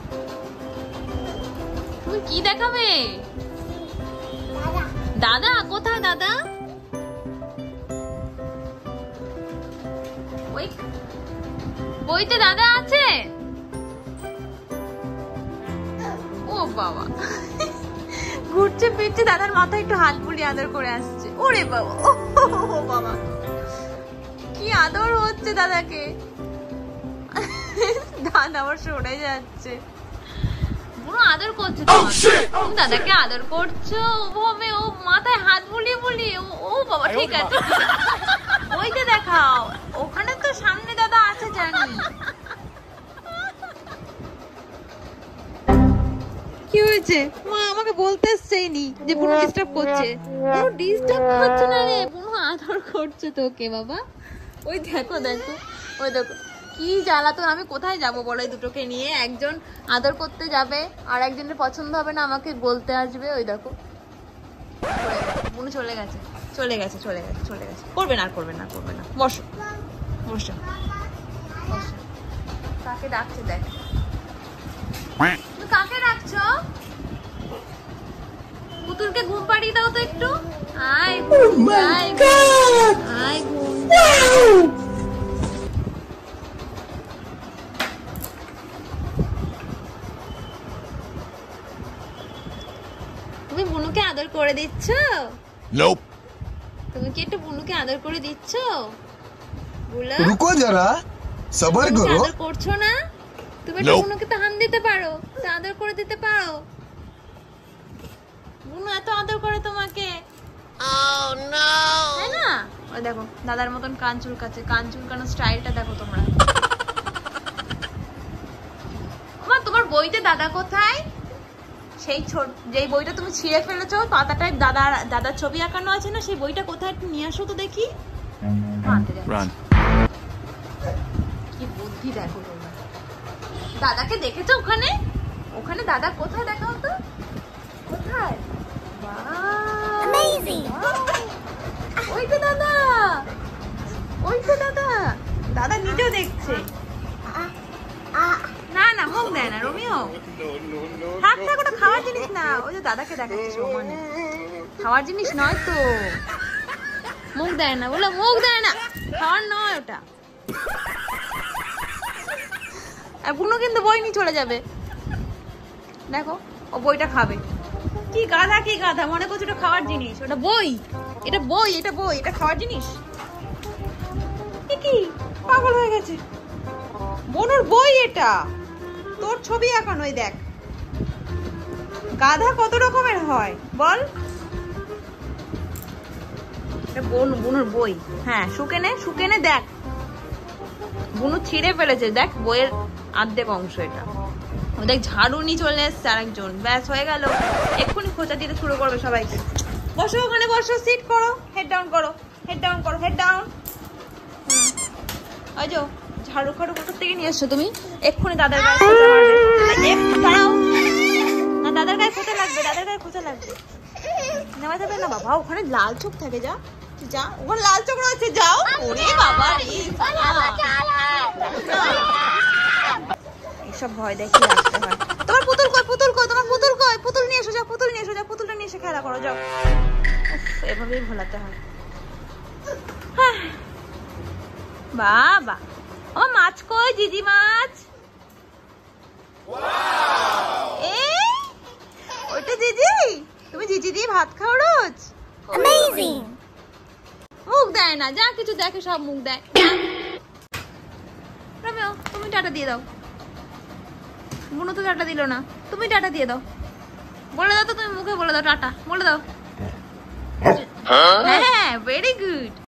তুমি কি দেখাবে? দাদা কোথায়? দাদা ওই বইতে দাদা আছে। ও বাবা, ঘুরছে ফিরছে, দাদার মাথায় একটু হাত বুলিয়ে আদর করে আসছে। ওরে বাবা, ও বাবা, কি আদর হচ্ছে দাদাকে। দাদা আবার সরে যাচ্ছে। পুরো আদর করছে তুমি দাদাকে আদর করছো ওভাবে, ও মাথায় হাত বুলিয়ে বুলিয়ে। ও বাবা, ঠিক আছে, ওইতে দেখাও, ওখানে তো সামনে দাদা আছে জানি। কি হয়েছে? মা আমাকে বলতে এসছেইনি যে বুনু ডিস্টার্ব করছে। বুনু ডিস্টার্ব করছে না রে, বুনু আদর করছে তোকে বাবা। ওই দেখো দেখো, ওই দেখো কি জ্বালাতন। আমি কোথায় যাবো বলো এই দুটোকে নিয়ে? একজন আদর করতে যাবে আর একজনের পছন্দ হবে না, আমাকে বলতে আসবে। ওই দেখো বুনু চলে গেছে, চলে গেছে, চলে গেছে, চলে গেছে। করবে না, করবে না, করবে না। বসো বসো বসো। কাকে ডাকছে দেখ। তুমি কাকে ডাকছো? পুতুলকে ঘুম পাড়িয়ে দাও তো একটু। আয় আয় আয় ঘুম। তুমি বুনুকে আদর করে দিচ্ছ? Nope. তুমি কি একটু বুনুকে আদর করে দিচ্ছ? বুলা रुको जरा सबर करो। আদর করছো না? তুমি একটু বুনুকে তো হাম দিতে পারো, তো আদর করে দিতে পারো। বুনু এত আদর করে তোমাকে। Oh no! তাই না? ওই দেখো দাদার মতন কান চুলকাচ্ছে, কান চুলকানো স্টাইলটা দেখো তোমরা। মা তোমার বইতে দাদা কোথায়? সেই যেই বইটা তুমি ছিঁড়ে ফেলেছো, পাতাটায় দাদার ছবি আঁকানো আছে না, সেই বইটা কোথায় একটু নিয়ে আসো তো দেখি। কি বুদ্ধি দেখো তোমরা। দাদাকে দেখেছো ওখানে? ওখানে দাদা কোথায় দেখাও তো, কোথায়? ওই তো দাদা, ওই তো দাদা। দাদা নিজেও দেখছে। না না, মুখ দেয় না রোমিও। থাক থাক, ওটা খাওয়ার জিনিস না। ওই যে দাদাকে দেখাচ্ছে সমানে, খাওয়ার জিনিস নয় তো। মুখ দেয় না, বলো মুখ দেয় না, খাওয়ার নয় ওটা। আর বুনু কিন্তু বই নিয়ে চলে যাবে। দেখো ও বইটা খাবে। কি গাধা, কি গাধা, মনে করছে ওটা খাওয়ার জিনিস। ওটা বই, এটা বই, এটা বই, এটা খাওয়ার জিনিস। কি পাগল হয়ে গেছে। বনুর বই এটা, তোর ছবি আঁকানো। ওই দেখ গাধা কত রকমের হয় বল। এটা বুনুর বই। হ্যাঁ শুকেনে, শুকেনে দেখ, বুনু ছিঁড়ে ফেলেছে। দেখ বইয়ের অর্ধেক অংশ এটা। ও দেখ ঝাড়ু নিয়ে চলে এসছে আরেকজন। ব্যাস হয়ে গেল, এক্ষুনি খোঁচা দিতে শুরু করবে সবাইকে। বসো ওখানে, বসো, সিট করো, হেড ডাউন করো, হেড ডাউন করো, হেড ডাউন। ওই যে ঝাড়ু খাড়ু কোথা থেকে নিয়ে এসছো তুমি? এক্ষুনি দাদার গায়ে খোঁচা মারবে। দাঁড়াও না, দাদার গায়ে খোঁচা লাগবে, দাদার গায়ে খোঁচা লাগবে। নেওয়া যাবে না বাবা, ওখানে লাল চোখ থাকে। যা যা, ওখানে লাল চোখ রয়েছে, যাও। ওরে বাবা রে, এইসব ভয় দেখি আসতে হয়। তোমার পুতুল কই? পুতুল কই? তোমার পুতুল কই? পুতুল নিয়ে এসো, যাও পুতুল নিয়ে এসো, যাও পুতুলটা নিয়ে এসে খেলা করো, যাও। এভাবেই ভোলাতে হয়। বাবা, আমার মাছ কই? জিজি মাছ। ওইটা জিজি? তুমি জিজি দিয়ে ভাত খাও রোজ? অ্যামেজিং। মুখ দেয় না, যা কিছু দেখে সব মুখ দেয়। রমেও তুমি টাটা দিয়ে দাও। বুনু তো টাটা দিল না, তুমি টাটা দিয়ে দাও। বলে দাও তো, তুমি মুখে বলে দাও টাটা, বলে দাও। হ্যাঁ, ভেরি গুড।